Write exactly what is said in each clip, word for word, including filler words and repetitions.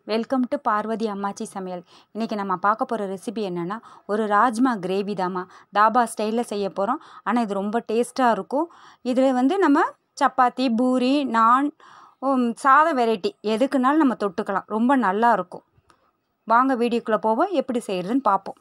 Welcome to பார்வதியம்மாச்சி சமையல். இன்றைக்கி நம்ம பார்க்க போகிற ரெசிபி என்னென்னா, ஒரு ராஜ்மா கிரேவி தாம்மா. தாபா ஸ்டைலில் செய்ய போகிறோம். ஆனால் இது ரொம்ப டேஸ்ட்டாக இருக்கும். இதில் வந்து நம்ம சப்பாத்தி, பூரி, நான், சாதம் வெரைட்டி எதுக்குனாலும் நம்ம தொட்டுக்கலாம். ரொம்ப நல்லா இருக்கும். வாங்க வீடியோக்குள்ளே போவோம், எப்படி செய்கிறதுன்னு பார்ப்போம்.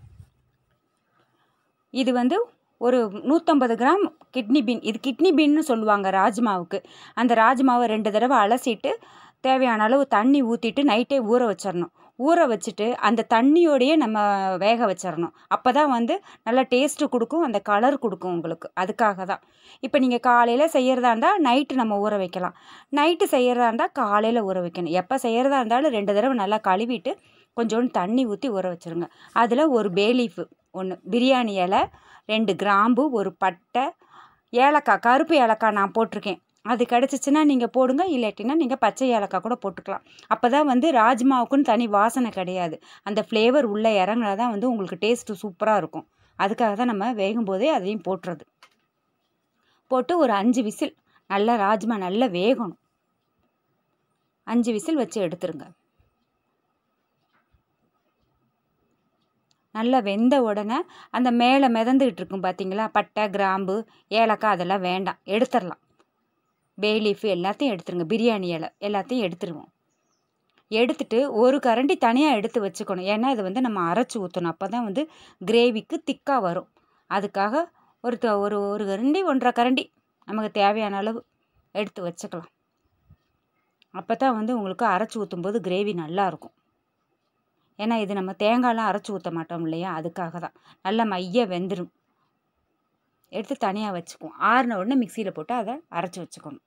இது வந்து ஒரு நூற்றம்பது கிராம் கிட்னி பீன். இது கிட்னி பீன்னு சொல்லுவாங்க ராஜ்மாவுக்கு. அந்த ராஜ்மாவை ரெண்டு தடவை அலசிட்டு தேவையான அளவு தண்ணி ஊற்றிட்டு நைட்டே ஊற வச்சிடணும். ஊற வச்சுட்டு அந்த தண்ணியோடையே நம்ம வேக வச்சிடணும். அப்போ தான் வந்து நல்லா டேஸ்ட்டு கொடுக்கும், அந்த கலர் கொடுக்கும் உங்களுக்கு. அதுக்காக தான். இப்போ நீங்கள் காலையில் செய்கிறதா இருந்தால் நைட்டு நம்ம ஊற வைக்கலாம். நைட்டு செய்கிறதா இருந்தால் காலையில் ஊற வைக்கணும். எப்போ செய்கிறதா இருந்தாலும் ரெண்டு தடவை நல்லா கழுவிட்டு கொஞ்சோண்டு தண்ணி ஊற்றி ஊற வச்சுருங்க. அதில் ஒரு பே லீஃபு ஒன்று, பிரியாணி இலை, ரெண்டு கிராம்பு, ஒரு பட்டை, ஏலக்காய், கருப்பு ஏலக்காய் நான் போட்டிருக்கேன். அது கிடச்சிச்சின்னா நீங்கள் போடுங்க, இல்லாட்டினா நீங்கள் பச்சை ஏலக்காய் கூட போட்டுக்கலாம். அப்போ தான் வந்து ராஜ்மாவுக்குன்னு தனி வாசனை கிடையாது. அந்த ஃப்ளேவர் உள்ளே இறங்கினா தான் வந்து உங்களுக்கு டேஸ்ட்டு சூப்பராக இருக்கும். அதுக்காக தான் நம்ம வேகும் போதே அதையும் போட்டுறது. போட்டு ஒரு அஞ்சு விசில், நல்லா ராஜ்மா நல்லா வேகணும். அஞ்சு விசில் வச்சு எடுத்துருங்க. நல்லா வெந்த உடனே அந்த மேலே மிதந்துக்கிட்டு இருக்கும் பார்த்தீங்களா, பட்டை, கிராம்பு, ஏலக்காய் அதெல்லாம் வேண்டாம், எடுத்துடலாம். பே லீஃபு எல்லாத்தையும் எடுத்துருங்க. பிரியாணி இலை எல்லாத்தையும் எடுத்துருவோம். எடுத்துட்டு ஒரு கரண்டி தனியாக எடுத்து வச்சுக்கணும். ஏன்னா இது வந்து நம்ம அரைச்சி ஊற்றணும். அப்போ தான் வந்து கிரேவிக்கு திக்காக வரும். அதுக்காக ஒரு ஒரு ஒரு கரண்டி ஒன்றரை கரண்டி நமக்கு தேவையான அளவு எடுத்து வச்சுக்கலாம். அப்போ தான் வந்து உங்களுக்கு அரைச்சி ஊற்றும்போது கிரேவி நல்லாயிருக்கும். ஏன்னா இது நம்ம தேங்காயெலாம் அரைச்சி ஊற்ற மாட்டோம் இல்லையா, அதுக்காக தான். நல்லா மைய வெந்துடும். எடுத்து தனியாக வச்சுக்குவோம். ஆறின உடனே மிக்சியில் போட்டு அதை அரைச்சி வச்சுக்கணும்.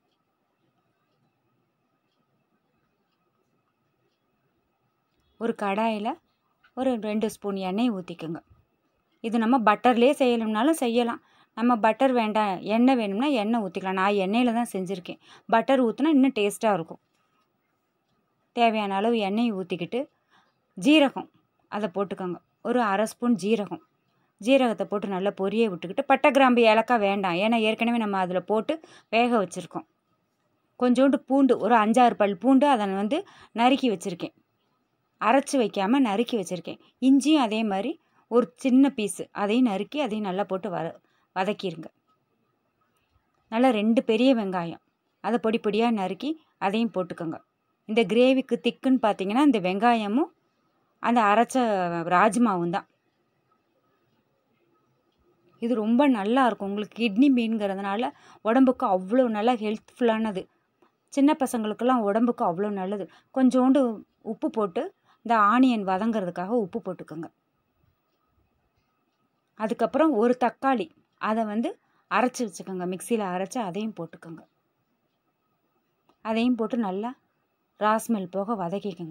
ஒரு கடாயில் ஒரு ரெண்டு ஸ்பூன் எண்ணெய் ஊற்றிக்கோங்க. இது நம்ம பட்டர்லேயே செய்யணும்னாலும் செய்யலாம். நம்ம பட்டர் வேண்டாம், எண்ணெய் வேணும்னா எண்ணெய் ஊற்றிக்கலாம். நான் எண்ணெயில் தான் செஞ்சுருக்கேன். பட்டர் ஊற்றினா இன்னும் டேஸ்ட்டாக இருக்கும். தேவையான அளவு எண்ணெய் ஊற்றிக்கிட்டு ஜீரகம் அதை போட்டுக்கோங்க. ஒரு அரை ஸ்பூன் ஜீரகம். ஜீரகத்தை போட்டு நல்லா பொரிய விட்டுக்கிட்டு பட்டை, கிராம்பு, ஏலக்காய் வேண்டாம். ஏன்னா ஏற்கனவே நம்ம அதில் போட்டு வேக வச்சுருக்கோம். கொஞ்சோண்டு பூண்டு, ஒரு அஞ்சாறு பல் பூண்டு அதை வந்து நறுக்கி வச்சுருக்கேன். அரைச்சி வைக்காமல் நறுக்கி வச்சுருக்கேன். இஞ்சியும் அதே மாதிரி ஒரு சின்ன பீஸு அதையும் நறுக்கி அதையும் நல்லா போட்டு வத வதக்கிடுங்க. நல்லா ரெண்டு பெரிய வெங்காயம் அதை பொடி பொடியாக நறுக்கி அதையும் போட்டுக்கோங்க. இந்த கிரேவிக்கு திக்குன்னு பார்த்தீங்கன்னா இந்த வெங்காயமும் அந்த அரைச்ச ராஜ்மாவும் தான். இது ரொம்ப நல்லா இருக்கும். உங்களுக்கு கிட்னி பீன்கிறதுனால உடம்புக்கு அவ்வளோ நல்லா ஹெல்த்ஃபுல்லானது. சின்ன பசங்களுக்கெல்லாம் உடம்புக்கு அவ்வளோ நல்லது. கொஞ்சோண்டு உப்பு போட்டு இந்த ஆனியன் வதங்கிறதுக்காக உப்பு போட்டுக்கோங்க. அதுக்கப்புறம் ஒரு தக்காளி அதை வந்து அரைச்சி வச்சுக்கோங்க. மிக்சியில் அரைச்சி அதையும் போட்டுக்கோங்க. அதையும் போட்டு நல்லா ராஸ்மெல் போக வதக்கிக்கோங்க.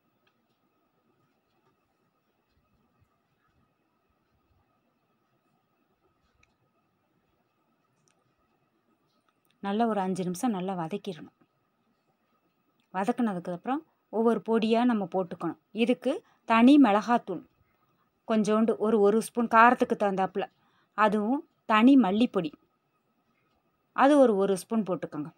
நல்லா ஒரு அஞ்சு நிமிஷம் நல்லா வதக்கிடணும். வதக்கினதுக்கப்புறம் ஒவ்வொரு பொடியாக நம்ம போட்டுக்கணும். இதுக்கு தனி மிளகாத்தூள் கொஞ்சோண்டு ஒரு ஒரு ஸ்பூன் காரத்துக்கு தகுந்தாப்புல, அதுவும் தனி மல்லிப்பொடி அது ஒரு ஒரு ஸ்பூன் போட்டுக்கோங்க.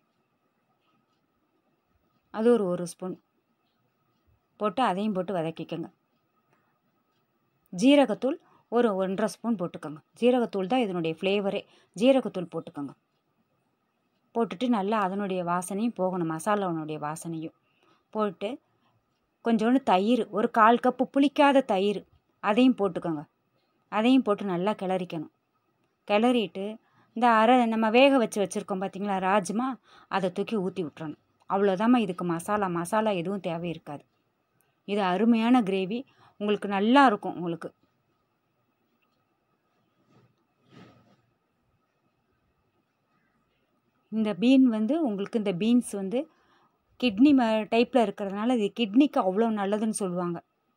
அது ஒரு ஒரு ஸ்பூன் போட்டு அதையும் போட்டு வதக்கிக்கோங்க. ஜீரகத்தூள் ஒரு ஒன்றரை ஸ்பூன் போட்டுக்கோங்க. ஜீரகத்தூள் தான் இதனுடைய ஃப்ளேவரே. ஜீரகத்தூள் போட்டுக்கோங்க. போட்டுட்டு நல்லா அதனுடைய வாசனையும் போகணும், மசாலாவுடைய வாசனையும் போட்டு கொஞ்சோண்டு தயிர், ஒரு கால் கப்பு புளிக்காத தயிர் அதையும் போட்டுக்கோங்க. அதையும் போட்டு நல்லா கிளறிக்கணும். கிளறிட்டு இந்த அரை நம்ம வேக வச்சு வச்சுருக்கோம் பார்த்தீங்களா ராஜ்மா, அதை தூக்கி ஊற்றி விட்டுறணும். அவ்வளோதாம்மா இதுக்கு மசாலா. மசாலா எதுவும் தேவை இருக்காது. இது அருமையான கிரேவி, உங்களுக்கு நல்லா இருக்கும். உங்களுக்கு இந்த பீன் வந்து உங்களுக்கு இந்த பீன்ஸ் வந்து கிட்னி ம டைப்பில் இருக்கிறதுனால இது கிட்னிக்கு அவ்வளோ நல்லதுன்னு சொல்லுவாங்க.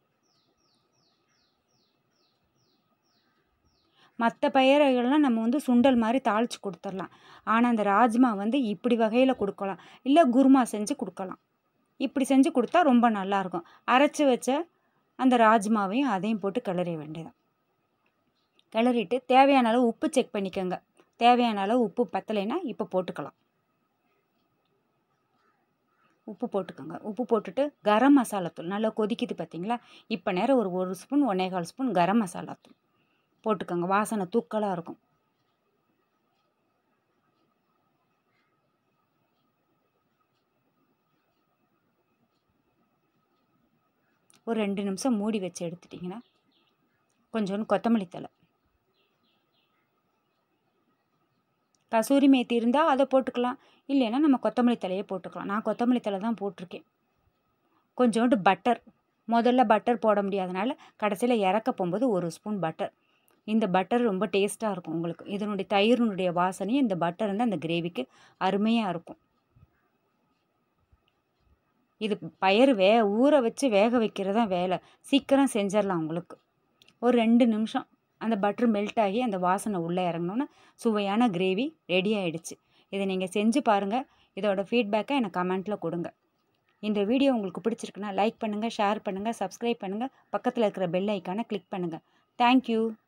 மற்ற பயிர்கள்லாம் நம்ம வந்து சுண்டல் மாதிரி தாளித்து கொடுத்துடலாம். ஆனால் அந்த ராஜ்மா வந்து இப்படி வகையில் கொடுக்கலாம், இல்லை குருமா செஞ்சு கொடுக்கலாம். இப்படி செஞ்சு கொடுத்தா ரொம்ப நல்லாயிருக்கும். அரைச்சி வச்ச அந்த ராஜ்மாவையும் அதையும் போட்டு கிளற வேண்டியதான். கிளறிட்டு தேவையான அளவு உப்பு செக் பண்ணிக்கோங்க. தேவையான அளவு உப்பு பத்தலைன்னா இப்போ போட்டுக்கலாம். உப்பு போட்டுக்கோங்க. உப்பு போட்டுட்டு கரம் மசாலா தூள் நல்லா கொதிக்குது பார்த்தீங்களா, இப்போ நேரம் ஒரு ஒரு ஸ்பூன் ஒன்றே கால் ஸ்பூன் கரம் மசாலா தூள் போட்டுக்கோங்க. வாசனை தூக்கலாக இருக்கும். ஒரு ரெண்டு நிமிஷம் மூடி வச்சு எடுத்துட்டிங்கன்னா கொஞ்சோண்டு கொத்தமல்லி தழை, கசூரி மேத்தி இருந்தால் அதை போட்டுக்கலாம், இல்லைன்னா நம்ம கொத்தமல்லி தழையே போட்டுக்கலாம். நான் கொத்தமல்லி தழை தான் போட்டிருக்கேன். கொஞ்சோண்டு பட்டர், முதல்ல பட்டர் போட முடியாதனால கடைசியில் இறக்க போகும்போது ஒரு ஸ்பூன் பட்டர். இந்த பட்டர் ரொம்ப டேஸ்ட்டாக இருக்கும் உங்களுக்கு. இதனுடைய தயிரினுடைய வாசனையும் இந்த பட்டர் வந்து அந்த கிரேவிக்கு அருமையாக இருக்கும். இது பயிர் வே ஊற வச்சு வேக வைக்கிறது தான் வேலை, சீக்கிரம் செஞ்சிடலாம் உங்களுக்கு. ஒரு ரெண்டு நிமிஷம் அந்த பட்டர் மெல்ட் ஆகி அந்த வாசனை உள்ளே இறங்கணுன்னு சுவையான கிரேவி ரெடி ஆகிடுச்சு. இதை நீங்கள் செஞ்சு பாருங்கள். இதோட ஃபீட்பேக்கை எனக்கு கமெண்ட்டில் கொடுங்க. இந்த வீடியோ உங்களுக்கு பிடிச்சிருக்குன்னா லைக் பண்ணுங்கள், ஷேர் பண்ணுங்கள், சப்ஸ்கிரைப் பண்ணுங்கள், பக்கத்தில் இருக்கிற பெல் ஐக்கானை கிளிக் பண்ணுங்கள். தேங்க்யூ.